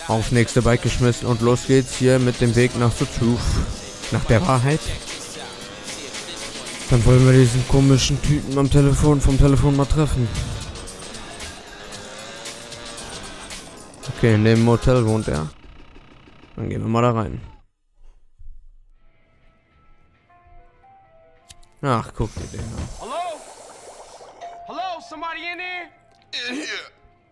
Aufs nächste Bike geschmissen und los geht's hier mit dem Weg nach The Truth. Nach der Wahrheit. Dann wollen wir diesen komischen Typen vom Telefon mal treffen. Okay, in dem Motel wohnt er. Dann gehen wir mal da rein. Ach, guck dir den an. Hello? Hello? Somebody in there? In here.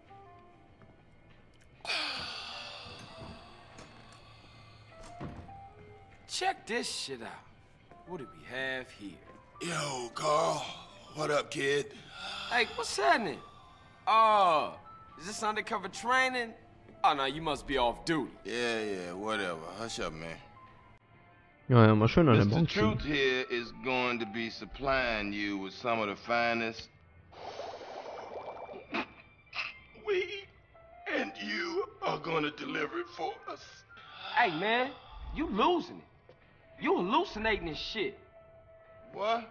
Check this shit out. What do we have here? Yo, Carl. What up, kid? Hey, what's happening? Is this undercover training? Oh, no, you must be off duty. Yeah, whatever. Hush up, man. Ja, mal schön an der Mr. Bank Truth ziehen. here is going to be supplying you with some of the finest weed, and you are going to deliver it for us. Hey, man, you losing it. You hallucinating this shit. What?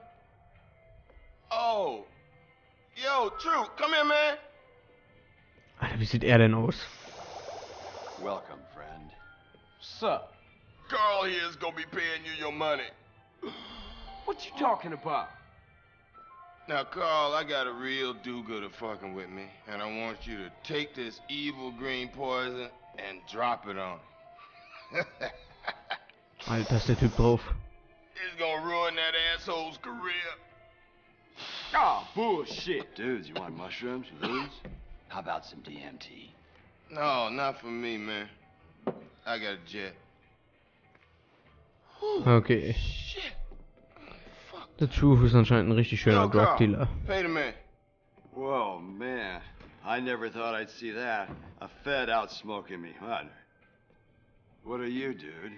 Oh. Yo, Truth, come here, man. Alter, wie sieht er denn aus? Welcome, friend. What's up? Carl here is going to be paying you your money. What you talking about? Now, Carl, I got a real do-gooder fucking with me, and I want you to take this evil green poison and drop it on him. Alter, ist der Typ drauf. It's gonna ruin that asshole's career. Oh, bullshit. Dudes, you want mushrooms? Loons? How about some DMT? No, not for me, man. I got a jet. Okay. Shit. The Truth ist anscheinend ein richtig schöner Yo, Carl, Drug-Dealer. pay the man. Whoa, man. I never thought I'd see that. A Fed out smoking me. What are you, dude?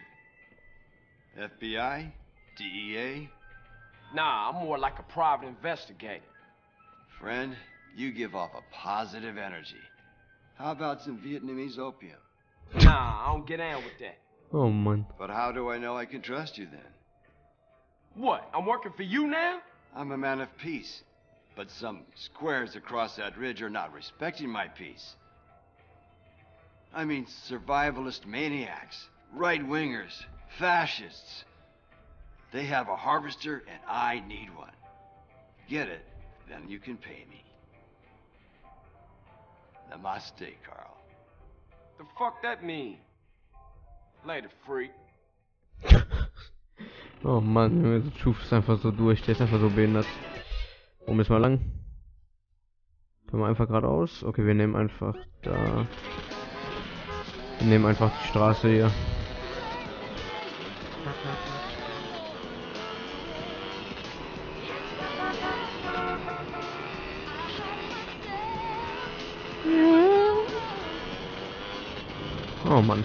FBI? DEA? Nah, I'm more like a private investigator. Friend, you give off a positive energy. How about some Vietnamese opium? Nah, I don't get down with that. Oh Mann. But how do I know I can trust you then? What, I'm working for you now? I'm a man of peace. But some squares across that ridge are not respecting my peace. I mean survivalist maniacs, right-wingers, fascists. They have a harvester and I need one. Get it, then you can pay me. Namaste, Carl. The fuck that mean? Later, freak. Oh Mann, The Truth ist einfach so durch, der ist einfach so behindert. Wo müssen wir lang? Können wir einfach geradeaus? Okay, wir nehmen einfach da. Wir nehmen einfach die Straße hier. Oh Mann.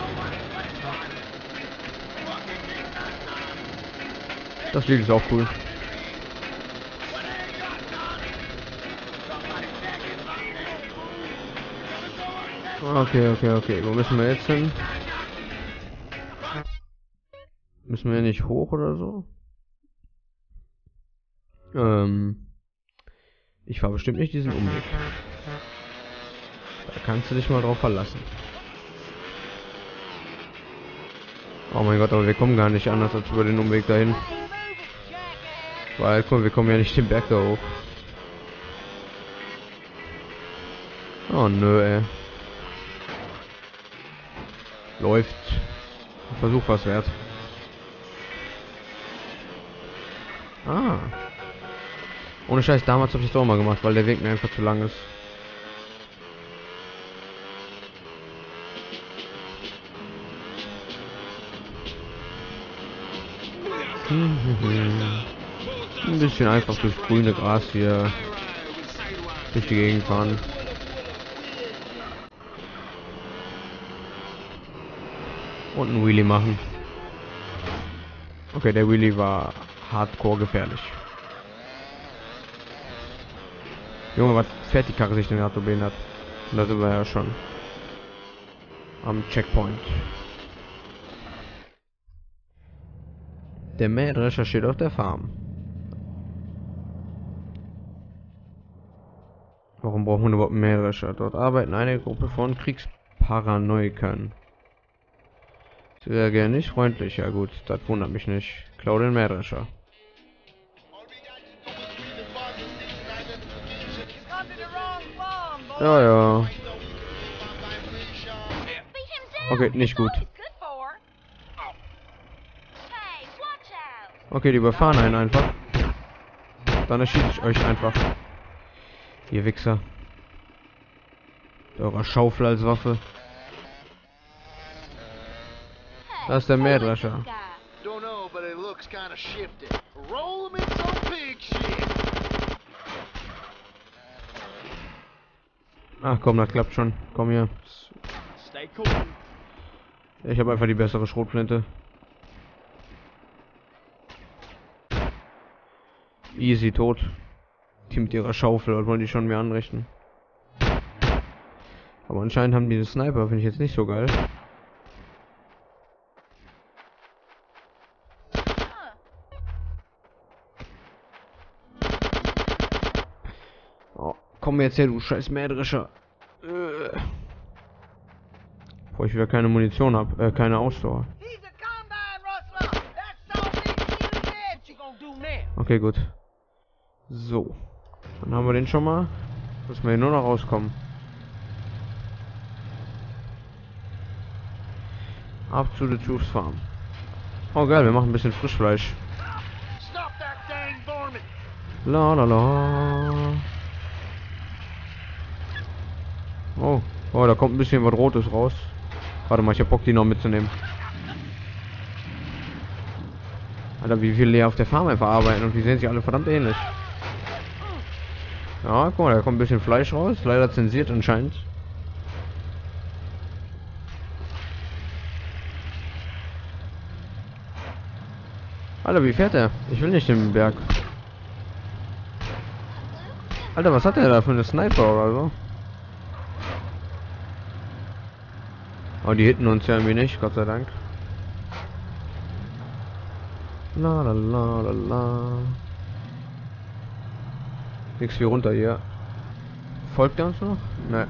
Das Lied ist auch cool. Okay. Wo müssen wir jetzt hin? Müssen wir nicht hoch oder so? Ich fahre bestimmt nicht diesen Umweg. Da kannst du dich mal drauf verlassen. Oh mein Gott, aber wir kommen gar nicht anders als über den Umweg dahin. Weil, guck, wir kommen ja nicht den Berg da hoch. Oh nö, ey. Läuft. Versuch was wert. Ah. Ohne Scheiß, damals habe ich das auch mal gemacht, weil der Weg mir einfach zu lang ist. Ein bisschen einfach durchs grüne Gras hier durch die Gegend fahren. Und einen Wheelie machen. Okay, der Wheelie war hardcore gefährlich. Junge, was fährt die Karre sich denn gerade so behindert? Und da sind wir ja schon am Checkpoint. Der Mähdrescher steht auf der Farm. Warum brauchen wir überhaupt einen Mähdrescher? Dort arbeiten eine Gruppe von Paranoikern. Sie reagieren nicht freundlich. Ja gut, das wundert mich nicht. Klau den Mähdrescher. Ja, ja. Okay, nicht gut. Okay, die überfahren einen einfach. Dann erschieße ich euch einfach. Ihr Wichser. Mit eurer Schaufel als Waffe. Das ist der Mähdrescher. Ach komm, das klappt schon. Komm hier. Ich habe einfach die bessere Schrotflinte. Easy tot. Die mit ihrer Schaufel, was wollen die schon mir anrichten? Aber anscheinend haben die den Sniper, finde ich jetzt nicht so geil. Oh, komm jetzt her, du scheiß Mähdrescher. Bevor ich wieder keine Munition habe, keine Ausdauer. Okay, gut. So. Dann haben wir den schon mal. Müssen wir hier nur noch rauskommen. Ab zu the Truth's Farm. Oh geil, wir machen ein bisschen Frischfleisch. La la la. Oh, oh, da kommt ein bisschen was Rotes raus. Warte mal, ich hab Bock, die noch mitzunehmen. Alter, wie viele auf der Farm einfach arbeiten und die sehen sich alle verdammt ähnlich. Ja, guck mal, da kommt ein bisschen Fleisch raus. Leider zensiert anscheinend. Alter, wie fährt er? Ich will nicht den Berg. Alter, was hat der da für eine Sniper oder so? Oh, die hitten uns ja irgendwie nicht, Gott sei Dank. La la la la la. Nix wie runter hier. Folgt er uns noch? Ne.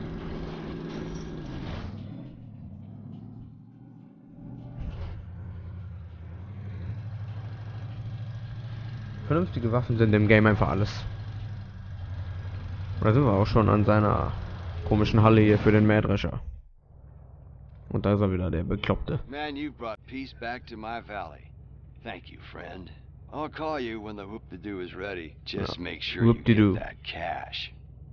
Vernünftige Waffen sind im Game einfach alles. Da sind wir auch schon an seiner komischen Halle hier für den Mähdrescher. Und da ist er wieder, der Bekloppte. Man, you brought peace back to my valley. Thank you, friend. I'll call you when the whoop-de-doo is ready. Just make sure you get that cash.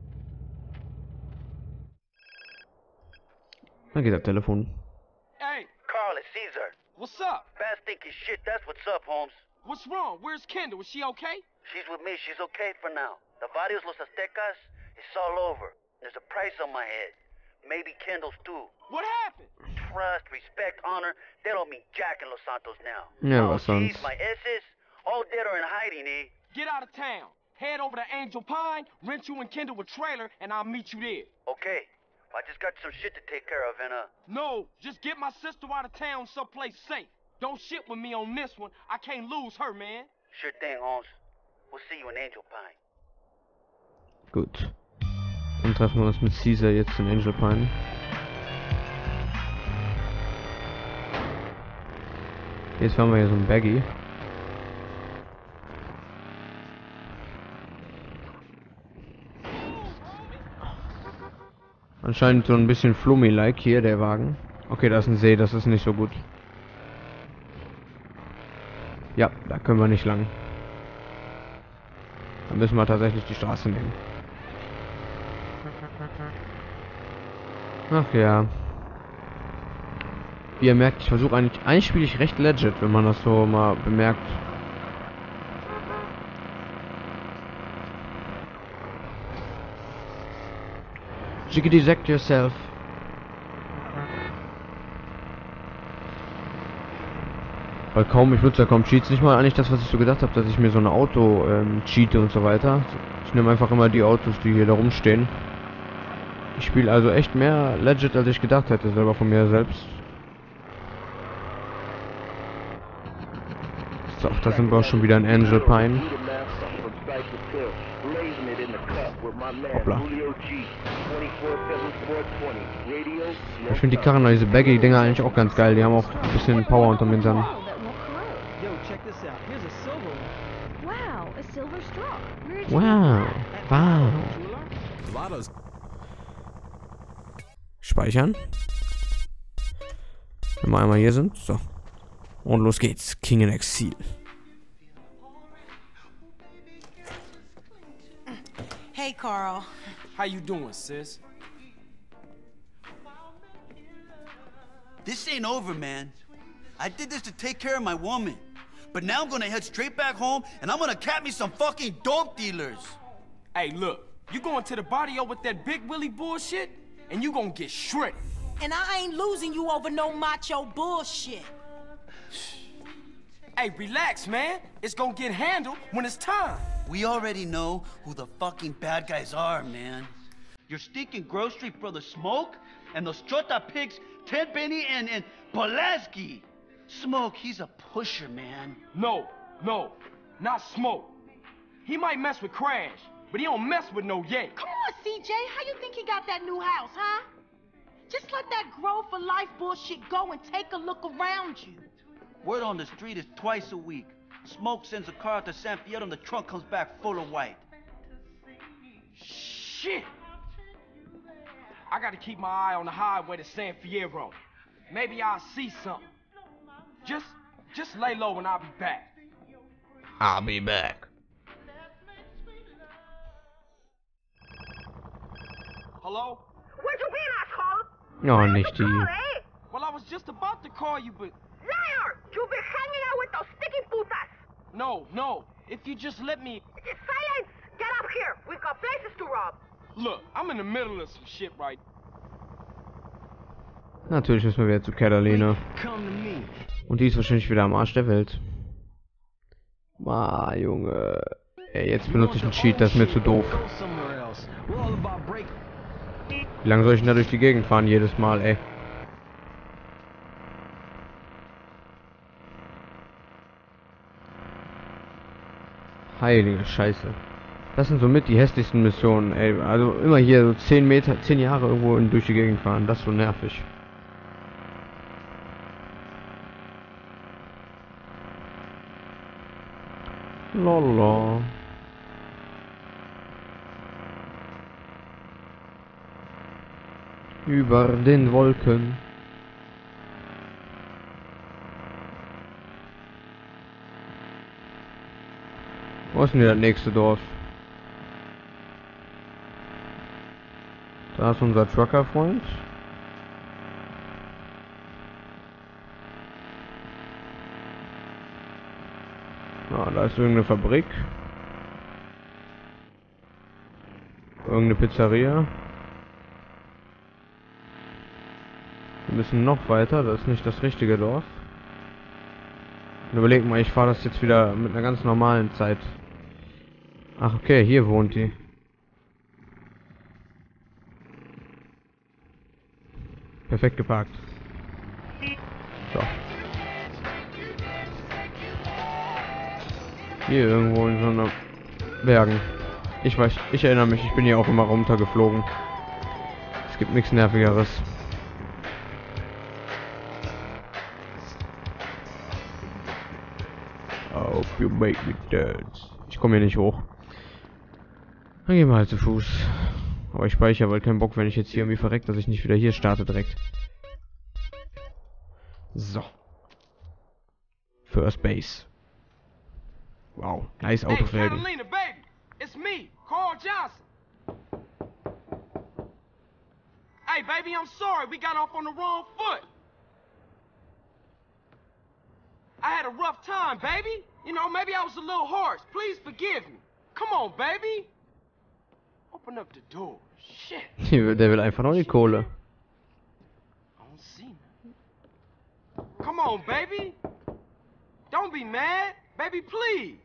Dann geht das Telefon. Hey, Carl, it's Caesar. what's up? Fast thinking shit, that's what's up, Holmes. What's wrong? Where's Kendall? Is she okay? She's with me, she's okay for now. The Varios Los Aztecas, it's all over. There's a price on my head. Maybe Kendall's too. What happened? Trust, respect, honor, they don't mean jack in Los Santos now. Ja, Oh, was geez, sonst? my S's, all dead or in hiding, eh? Get out of town. Head over to Angel Pine, rent you and Kendall a trailer, and I'll meet you there. Okay, I just got some shit to take care of, and No, just get my sister out of town someplace safe. Don't shit with me on this one. I can't lose her, man. sure thing, Holmes. We'll see you in Angel Pine. Gut. Dann treffen wir uns mit Caesar jetzt in Angel Pine. Jetzt fahren wir hier so ein Baggy. Anscheinend so ein bisschen Flummi-like hier, der Wagen. Okay, da ist ein See, das ist nicht so gut. Ja, da können wir nicht lang. Da müssen wir tatsächlich die Straße nehmen. Ach ja. Wie ihr merkt, ich versuche eigentlich spiele ich recht legit, wenn man das so mal bemerkt. Jiggity zack yourself. Weil kaum, ich nutze ja kaum Cheats, nicht mal eigentlich das, was ich so gedacht habe, dass ich mir so ein Auto cheate und so weiter. Ich nehme einfach immer die Autos, die hier da rumstehen. Ich spiele also echt mehr legit, als ich gedacht hätte, selber von mir selbst. So, da sind wir auch schon wieder in Angel Pine. Hoppla. Ich finde die Karren, diese Baggy-Dinger eigentlich auch ganz geil. Die haben auch ein bisschen Power unterm Hintern. Yo, check this out. Here's a silver one. Wow, a silver straw. Where'd you Wow. Wow. Lotto's. Speichern. Wenn wir einmal hier sind. So. Und los geht's. King in Exil. Hey, Carl. How you doing, sis? This ain't over, man. I did this to take care of my woman. But now I'm gonna head straight back home and I'm gonna cap me some fucking dope dealers. Hey, look, you going to the barrio with that Big Willie bullshit, and you gonna get shredded. And I ain't losing you over no macho bullshit. Hey, relax, man. It's gonna get handled when it's time. We already know who the fucking bad guys are, man. Your stinking grocery brother Smoke and those Chota pigs, Ted Benny and Pulaski. Smoke, he's a pusher, man. No, not Smoke. He might mess with Crash, but he don't mess with no Ye. Come on, CJ. How you think he got that new house, huh? Just let that grow for life bullshit go and take a look around you. Word on the street is twice a week. Smoke sends a car to San Fierro and the trunk comes back full of white. Shit! I gotta keep my eye on the highway to San Fierro. Maybe I'll see something. Just lay low and I'll be back. I'll be back. Hello? Where'd you been, asshole? Oh, nicht die. Well, I was just about to call you, but... Liar! You've been hanging out with those sticky putas! No. If you just let me... Silence! Get up here! We've got places to rob! Look, I'm in the middle of some shit right... Natürlich müssen wir wieder zu Catalina. Come to me. Und die ist wahrscheinlich wieder am Arsch der Welt. Ah, Junge. Ey, jetzt benutze ich einen Cheat, das ist mir zu doof. Go somewhere else. We're all about break. Wie lange soll ich denn da durch die Gegend fahren jedes Mal, ey? Heilige Scheiße. Das sind somit die hässlichsten Missionen, ey. Also immer hier so 10 Jahre irgendwo durch die Gegend fahren. Das ist so nervig. Lala. Über den Wolken. Wo ist denn das nächste Dorf? Da ist unser Trucker-Freund. Ah, da ist irgendeine Fabrik. Irgendeine Pizzeria. Wir müssen noch weiter, das ist nicht das richtige Dorf. Und überleg mal, ich fahre das jetzt wieder mit einer ganz normalen Zeit. Ach, okay, hier wohnt die. Perfekt geparkt. So. Hier irgendwo in so einer Bergen. Ich weiß, ich erinnere mich, ich bin hier auch immer runtergeflogen. Es gibt nichts Nervigeres. Hope you make me dead. Ich komme hier nicht hoch. Dann gehen wir halt zu Fuß. Aber ich speichere, weil kein Bock, wenn ich jetzt hier irgendwie verreckt, dass ich nicht wieder hier starte direkt. So. First Base. Wow, nice Hey, Autofelgen. Catalina, baby! It's me, Carl Johnson. Hey, baby, I'm sorry. We got off on the wrong foot. I had a rough time, baby. You know, maybe I was a little harsh. Please forgive me. Come on, baby. Open up the door. Shit. Der will einfach nur die Kohle. I don't see nothing. Come on, baby. Don't be mad. Baby, please.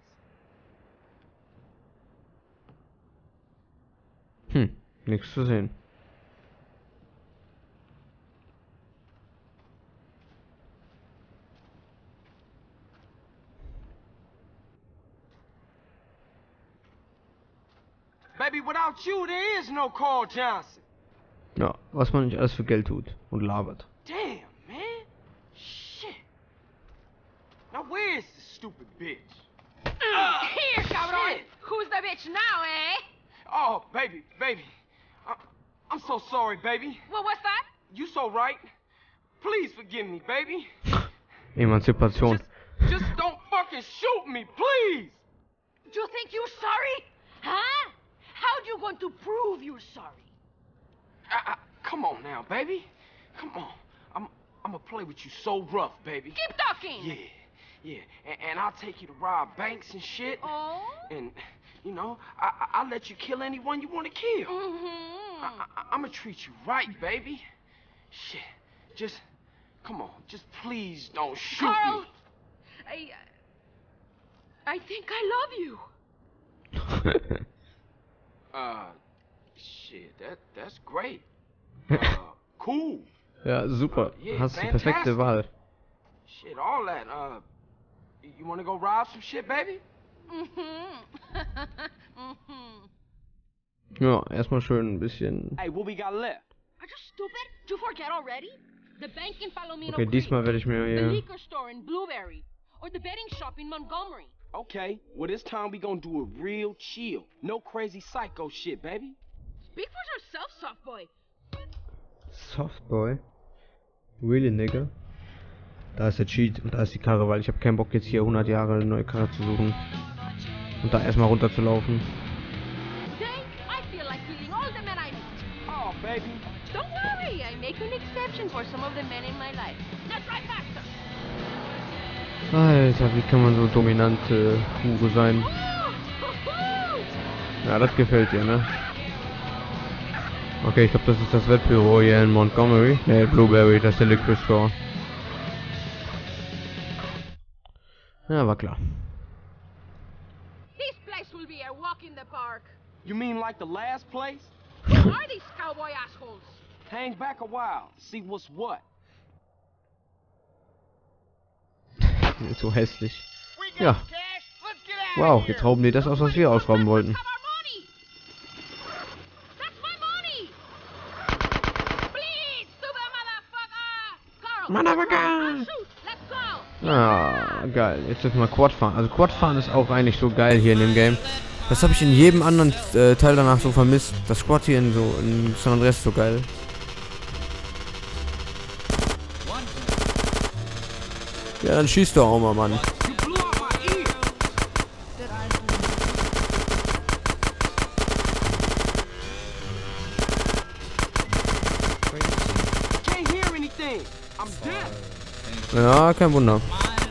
Nichts zu sehen. Baby, without you, there is no Carl Johnson. Ja, was man nicht alles für Geld tut und labert. Damn, man. Shit. Now where's the stupid bitch? Here, cabrón. Who's the bitch now, eh? Oh, baby. I'm so sorry, baby. What was that? You so right. Please forgive me, baby. Emanzipation. Just don't fucking shoot me, please. You think you're sorry? Huh? How you going to prove you're sorry? Come on now, baby. Come on. I'm gonna play with you so rough, baby. Keep talking. Yeah. And I'll take you to rob banks and shit. Oh? And, you know, I'll let you kill anyone you want to kill. Mm-hmm. I'm gonna treat you right, baby. Shit. Just, come on. Just please don't shoot Carl, me. I think I love you. Shit, that's great. Cool. Ja, super. Yeah, Hast die perfekte fantastic. Wahl. Shit, all that. You wanna go rob some shit, baby? Ja, erstmal schön ein bisschen. Hey, what we got left? Are you stupid? Did you forget already? The bank in Palomino Okay, Creek, diesmal werde ich mir the hier. liquor store in Blueberry, or the betting shop in Montgomery. Okay, well this time we gonna do it real chill. No crazy psycho shit, baby. Speak for yourself, soft boy. Softboy. Really, nigga. Da ist der Cheat und da ist die Karre, weil ich habe keinen Bock jetzt hier 100 Jahre eine neue Karre zu suchen. Und da erstmal runter zu laufen. Today, I feel like killing all the men I meet. Oh, baby. Don't worry, I make an exception for some of the men in my life. Let's drive faster. Alter, wie kann man so dominante Hure sein? Ja, das gefällt dir, ne? Okay, ich glaube, das ist das Wettbüro hier in Montgomery. Ne, Blueberry, das ist der Liquor Store. Ja, war klar. This place will be a walk in the park. You mean like the last place? Who are these cowboy assholes? Hang back a while, see what's what. So hässlich. Ja. Wow, jetzt rauben die das aus, was wir ausrauben wollten. Motherfucker! Ah, geil. Jetzt dürfen wir Quad fahren. Also Quad fahren ist auch eigentlich so geil hier in dem Game. Das habe ich in jedem anderen Teil danach so vermisst. Das Quad hier in San Andreas ist so geil. Ja, dann schießt doch auch mal, Mann. Ja, kein Wunder.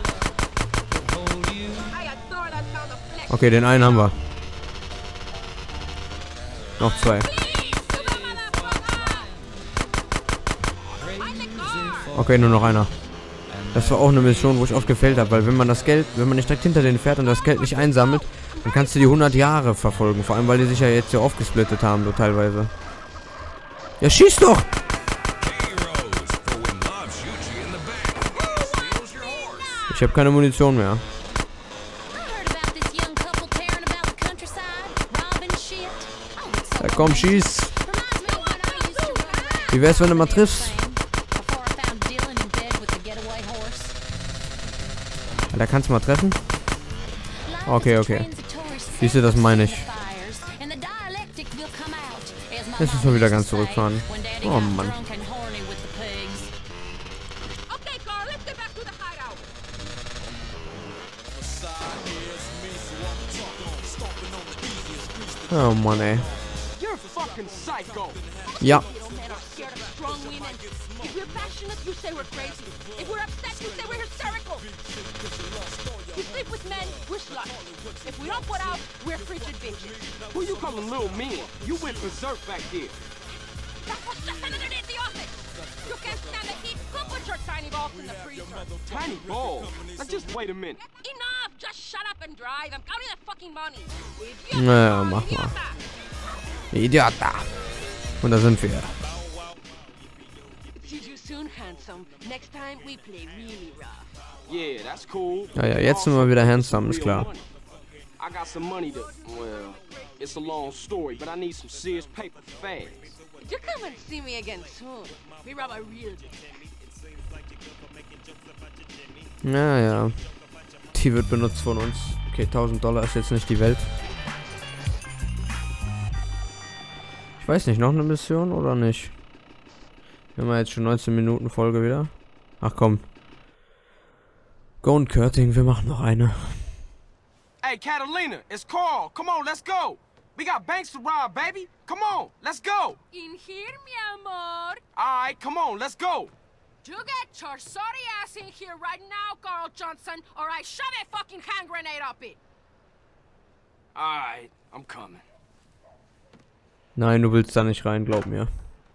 Okay, den einen haben wir. Noch zwei. Okay, nur noch einer. Das war auch eine Mission, wo ich oft gefällt habe, weil wenn man nicht direkt hinter denen fährt und das Geld nicht einsammelt, dann kannst du die 100 Jahre verfolgen. Vor allem, weil die sich ja jetzt so aufgesplittet haben, so teilweise. Ja, schieß doch! Ich habe keine Munition mehr. Ja, komm, schieß! Wie wär's, wenn du mal triffst? Da kannst du mal treffen? Okay, okay. Siehst du, das meine ich. Jetzt müssen wir wieder ganz zurückfahren. Oh Mann. Oh Mann, ey. Ja. If we're passionate, you say we're crazy. If we're upset, you say we're hysterical. We sleep with men, we're sluts. If we don't put out, we're frigid bitches. Who you calling little men? You went berserk back there. That was just another day at the office. You can't stand the heat. Go put your tiny balls in the freezer. Tiny balls? Now just wait a minute. Enough! Just shut up and drive. I'm counting the fucking money. Naja, mach mal. Idiota. Und da sind wir. See you soon, handsome. Next time we play really rough. Yeah, that's cool. Ja, jetzt sind wir wieder handsome, ist klar. I got some money to, well, it's a long story, but I need some serious paper fast. You come and see me again soon. We rob a real Naja. Die wird benutzt von uns. Okay, $1000 ist jetzt nicht die Welt. Ich weiß nicht, noch eine Mission oder nicht? Wir haben jetzt schon 19 Minuten Folge wieder. Ach komm. Go und Curting, wir machen noch eine. Hey, Catalina, it's Carl. Come on, let's go. We got banks to rob, baby. Come on, let's go. In here, mi amor. All right, come on, let's go. You get your sorry ass in here right now, Carl Johnson, or I shove a fucking hand grenade up it. All right, I'm coming. Nein, du willst da nicht rein, glaub mir.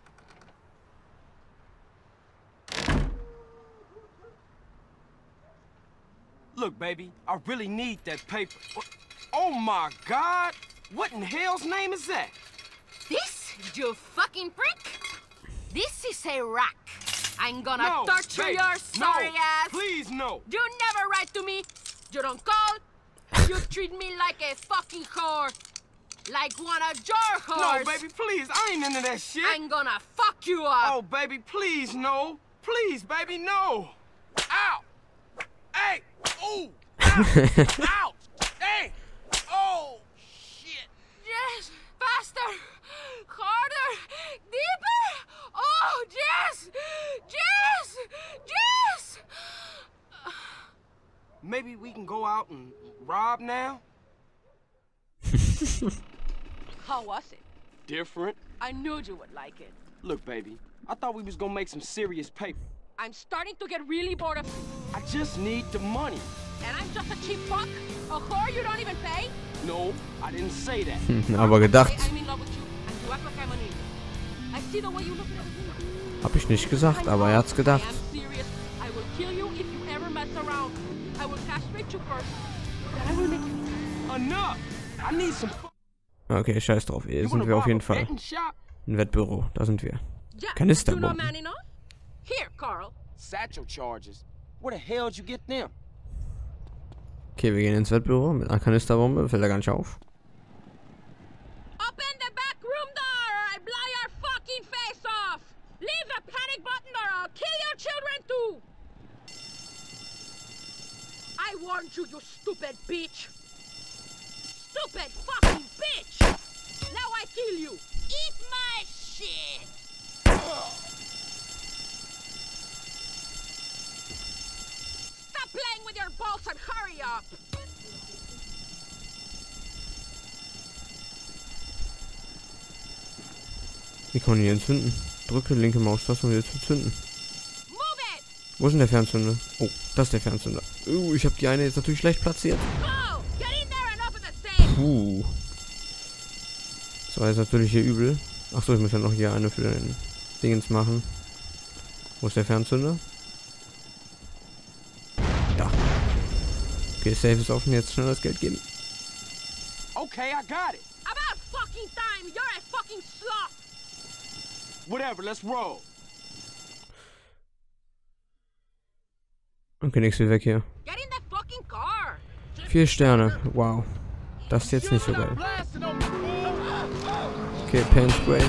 Look, baby, I really need that paper. Oh my God! What in hell's name is that? This, you fucking prick? This is a rack. I'm gonna No, torture baby, your sorry no, ass. please no. You never write to me. You don't call. You treat me like a fucking whore. Like one of your whores. No, baby, please, I ain't into that shit. I'm gonna fuck you up. Oh, baby, please, no. Please, baby, no. Ow! Hey! Ooh! Ow! Ow! Hey! Oh! Shit! Yes! Faster! Harder! Deeper! Oh, yes! Yes! Yes! Maybe we can go out and rob now? How was it? Different. I knew you would like it. Look, baby, I thought we was gonna make some serious paper. I'm starting to get really bored of... I just need the money. And I'm just a cheap fuck? A whore you don't even pay? No, I didn't say that. Aber gedacht. I'm in love with you, and you act like I'm an idiot. I see the way you look at everything. Hab ich nicht gesagt, aber er hat's gedacht. I'm serious. I will kill you if you ever mess around. I will castrate you first. Then I will make you... Enough! I need some... Okay, scheiß drauf. Hier sind wir auf jeden Fall. Ein Wettbüro, da sind wir. Kanisterbomben. Here, Carl. Satchel charges. Where the hell did you get them? Okay, wir gehen ins Wettbüro mit einer Kanisterbombe. Fällt da gar nicht auf. Open the back room door or I blow your fucking face off. Leave the panic button or I'll kill your children too. I warned you, you stupid bitch. Stupid fucking bitch. Now I kill you. Eat my shit. Stop playing with your balls and hurry up! Wie kann man hier entzünden? Drücke linke Maustaste, um hier zu zünden. Wo ist denn der Fernzünder? Oh, das ist der Fernzünder. Ich habe die eine jetzt natürlich schlecht platziert. Puh. Das war jetzt natürlich hier übel. Achso, ich muss ja noch hier eine für den Dingens machen. Wo ist der Fernzünder? Da. Okay, Safe ist offen, jetzt schnell das Geld geben. Okay, I got it. About fucking time, you're a fucking sloth. Whatever, let's roll. Okay, nix wie weg hier. Get in the fucking car. 4 Sterne, wow. Das ist jetzt nicht so geil. Okay, Paint Spray.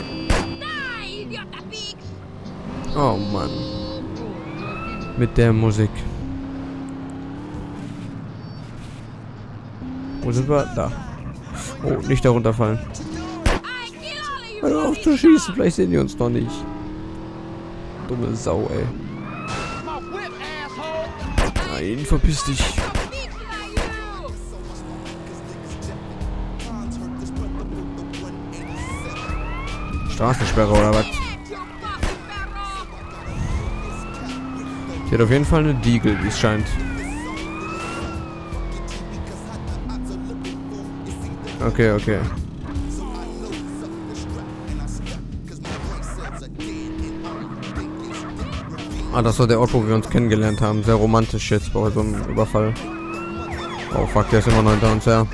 Oh Mann. Mit der Musik. Wo sind wir? Da. Oh, nicht darunter fallen. Hör auf zu schießen, vielleicht sehen die uns noch nicht. Dumme Sau, ey. Nein, verpiss dich. Straßensperre oder was? Die hat auf jeden Fall eine Diegel, wie es scheint. Okay, okay. Ah, das war der Ort, wo wir uns kennengelernt haben. Sehr romantisch jetzt bei so einem Überfall. Oh fuck, der ist immer noch hinter uns her.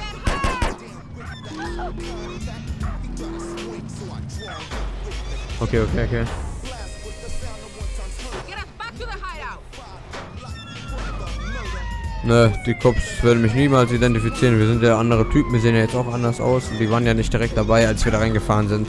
Okay, okay, okay. Ne, die Cops werden mich niemals identifizieren. Wir sind ja andere Typen. Wir sehen ja jetzt auch anders aus. Und die waren ja nicht direkt dabei, als wir da reingefahren sind.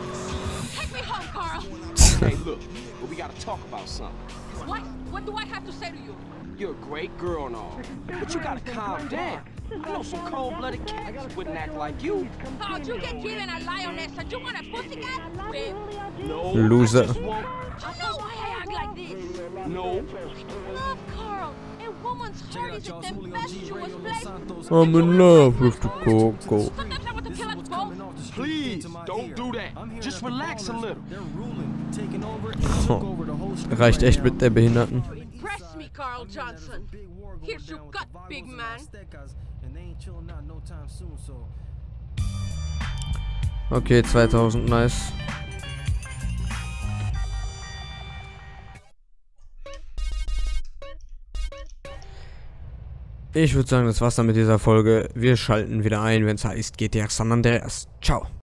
Hey, look, but we gotta talk about something. What? What do I have to say to you? You're a great girl and all, but you gotta calm down. I know some cold-blooded cats wouldn't act like you. Oh, you get given a lioness and you want a pussycat? Well, No, Loser. I just want... you know why I act like this. No. Love, Carl. A woman's heart is a tempestuous place. I'm in love with the Coco. Sometimes I want to kill us both. Please, don't do that. Just relax a little. Reicht echt mit der Behinderten. Impress me, Carl Johnson. Here's your gut, big man. Okay, 2000, nice. Ich würde sagen, das war's dann mit dieser Folge. Wir schalten wieder ein, wenn es heißt GTA San Andreas. Ciao.